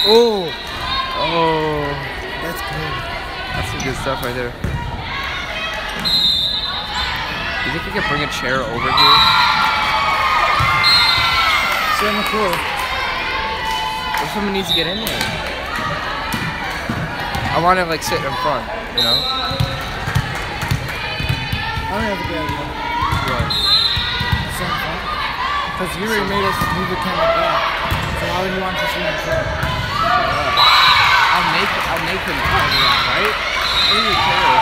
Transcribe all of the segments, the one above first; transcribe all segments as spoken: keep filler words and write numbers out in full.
Oh. Oh. That's good. That's some good stuff right there. You think we could bring a chair over here? Sit on the floor. What if someone needs to get in there? I want to like sit in front, you know? I don't have a good idea. What? Sit in front. Because you already made us move the camera back. So why would you want to sit in front? I'll make I'll make him cover that, right? I don't even care.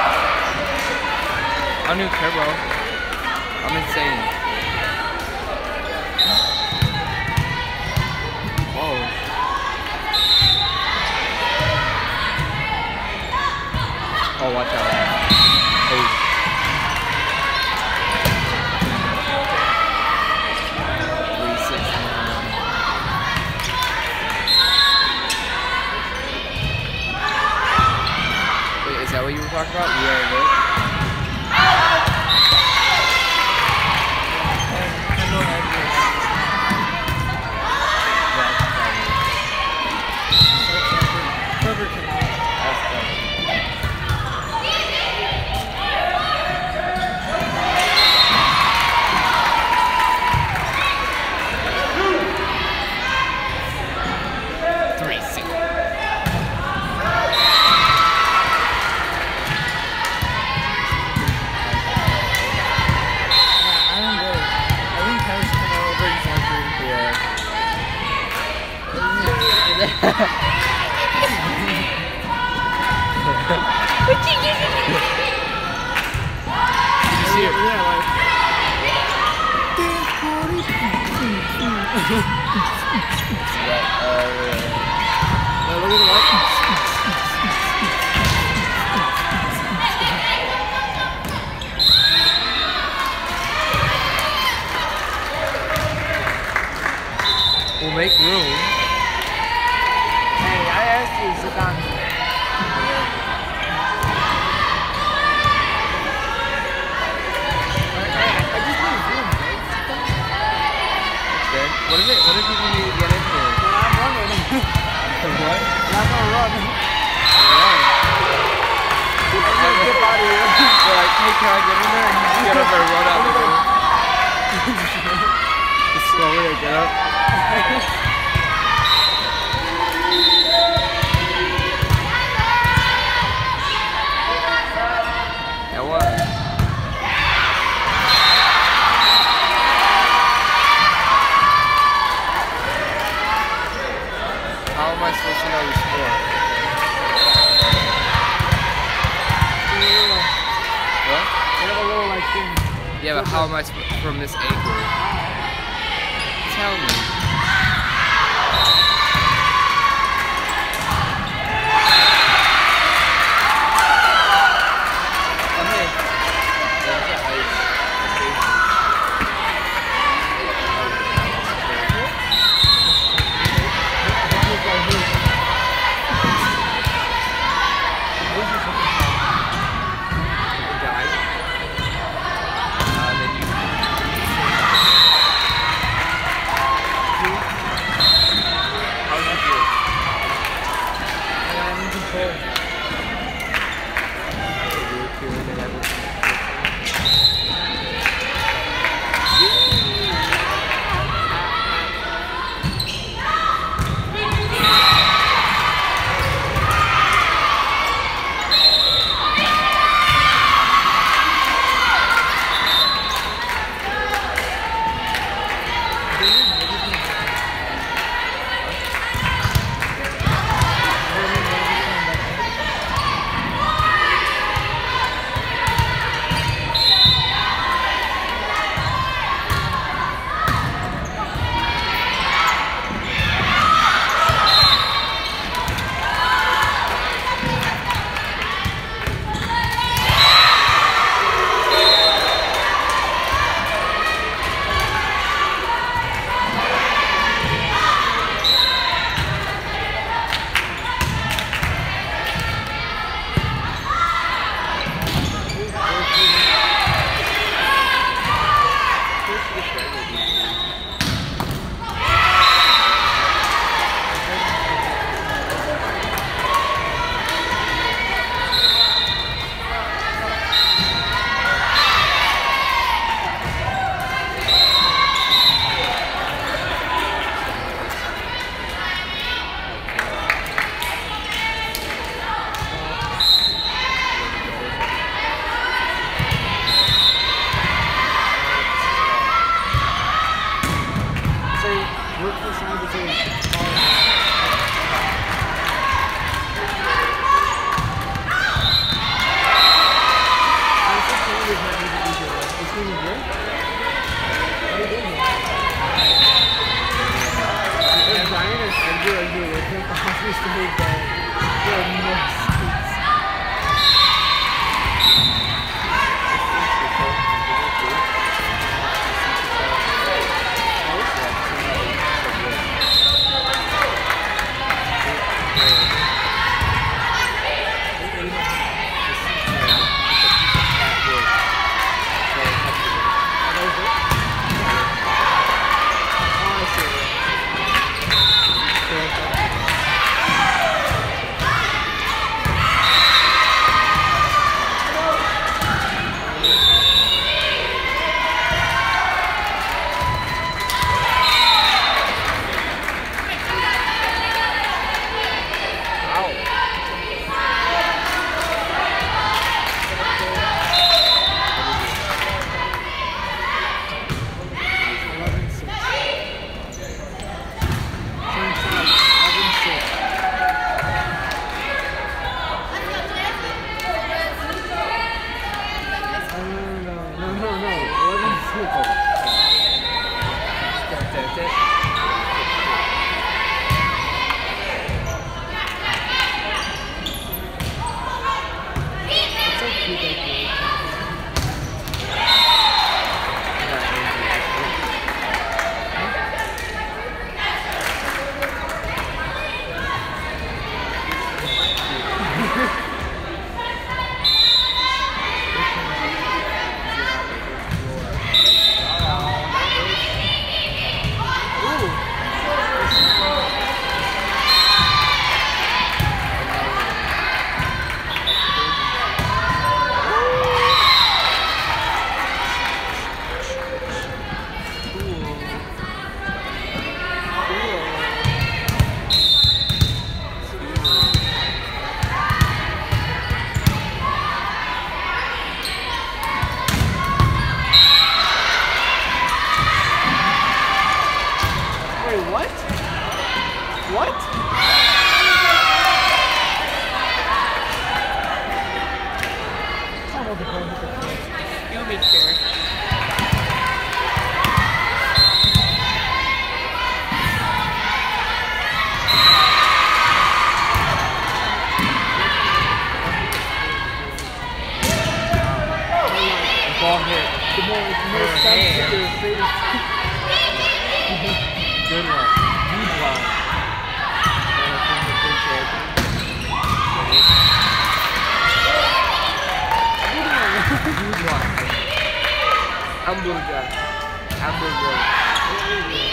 I don't even care, bro. I'm insane. Whoa. Oh, watch out. Oh. three sixty-nine. Wait, is that what you were talking about? Yeah, right? We'll make room. Hey, I asked you to sit down here. What is it? What do people need to get in here? Well, I'm running. What? I'm gonna run. Run. I'm gonna dip out of here. They're like, hey, can I get in there? And you just get up and run out the door. Just slowly I get up. Yeah, what? How am I supposed to know your score? What? They have a little like thing. Yeah, but how am I sp- from this angle? Tell me. Come here. There's the ice. Ball hit. The more, the more Her sense hand. to your face. Good one. Deep line. And I think the big champion. Deep line. Hamburger. Hamburger.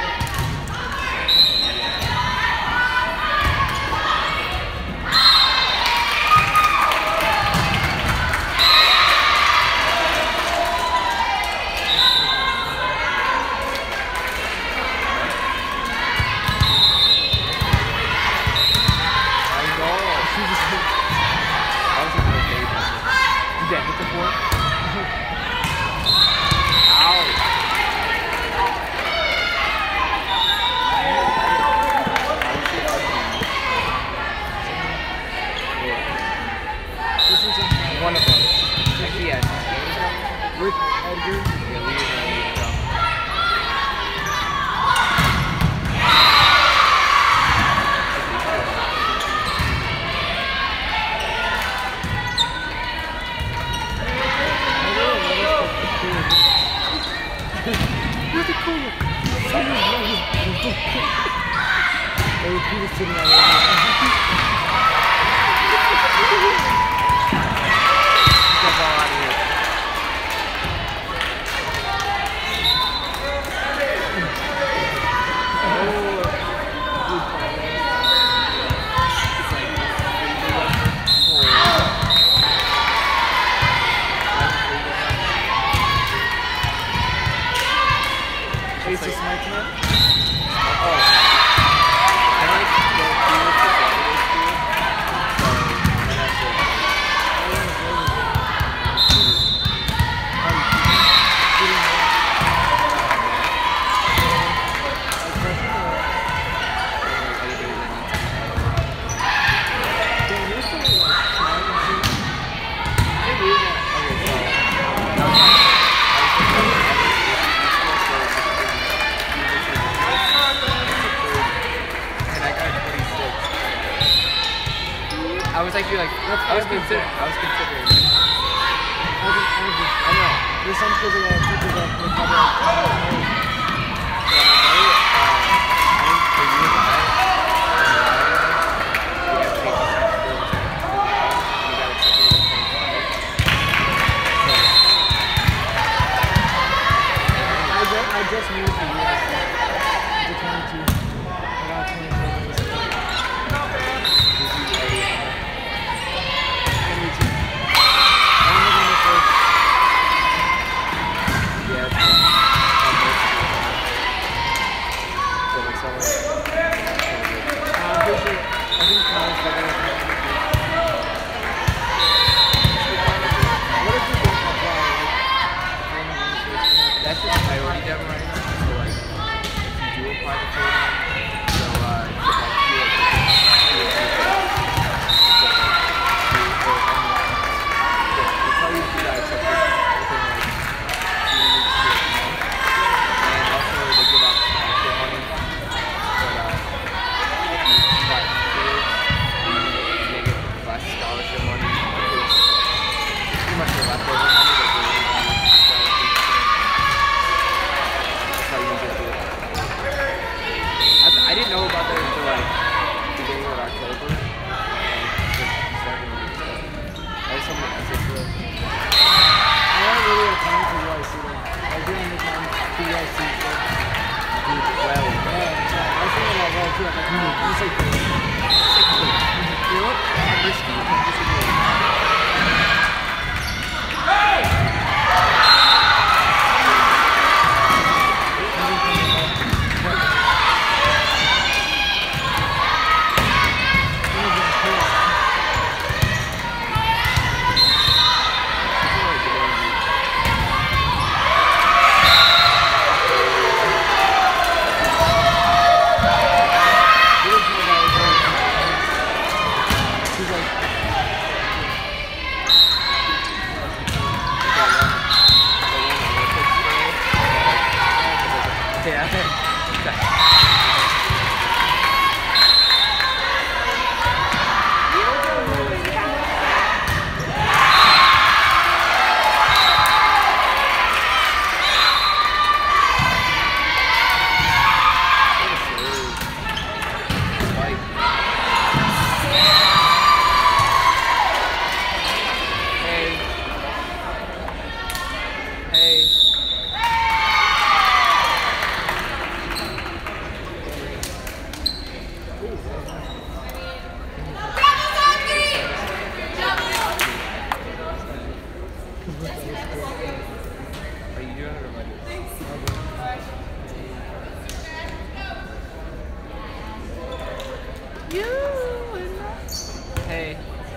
Did that hit the board? Ow. This is a One of them. Actually, yes. Rick Edgar. Yeah, we need to go. Look at cool. They were people sitting there. Get the ball out of here. Ace of Smite Man. Oh. Can I go do this with the other dude? So, I'm gonna have to I was actually like, That's I was everything. considering, I was considering. I just, I just, I know. there's some kids that got teachers that they probably like, oh, no. Yeah, my brother, uh, I think for years I, we got to take the school, and he got accepted with twenty-five. So, I just, I just moved to U S C. To twenty-two. I got twenty-four minutes. did you already have twenty-two. I'm looking at first. Yeah, it's not, not most of it. So like someone, Uh, I'm pretty sure, I think college they're gonna come to me. What if you don't apply? Like, if you're not interested in that's just priority them right now. So like, if you do apply to program, so uh, you like feel like you can do it. So like, you or anyone, yeah, they tell you if you got accepted within like two weeks to a month, and also they give out scholarship money. But uh, if you got cleared, you may get less scholarship money because it's pretty much your leftover money that they really want to use scholarship. That's how you get through it. I, I didn't know about that until like beginning of October. Like, it's starting to get stuff. I just something that's it for I don't really have time for U I C though. I do have time for U I C. So. well. Yeah, so I was thinking about well too. I'm like, hmm, let's say cool. You know what? I'm risky. I'm disagreeing. Are you doing it or am I doing it? You Hey.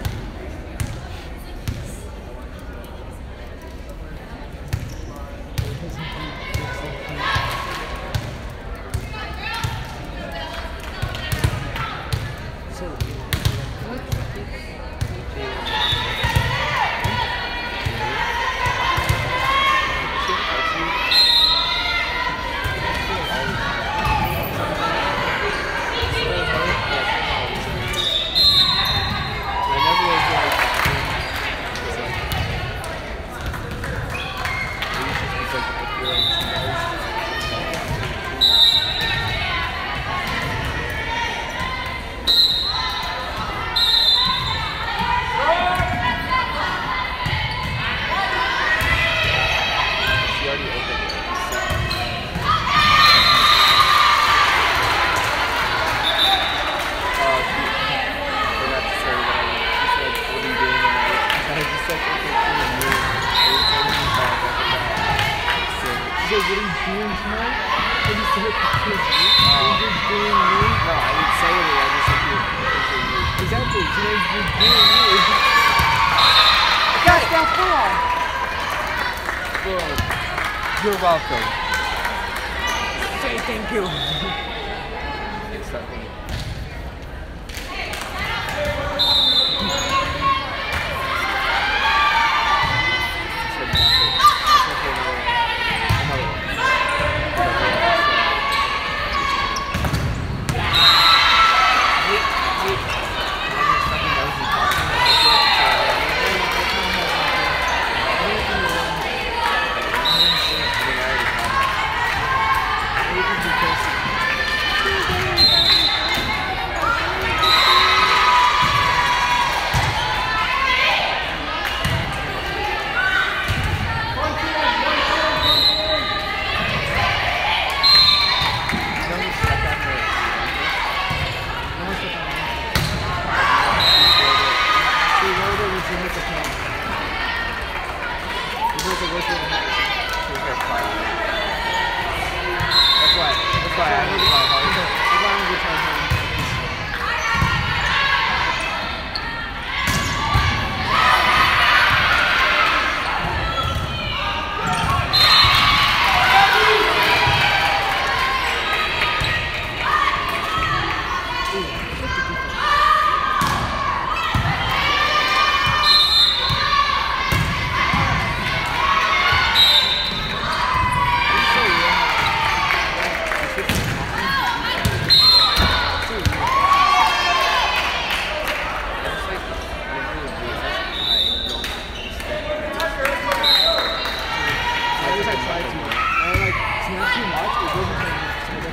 What are you doing tonight? What are you saying? What are you doing me? No, I didn't say it. I just said you. Exactly. Today's just doing me. That's that ball. Boom. You're welcome. Say thank you. It's something.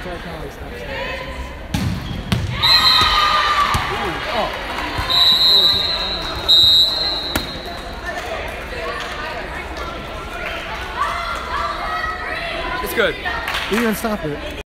So I can't really stop saying Oh. It's good. You can stop it.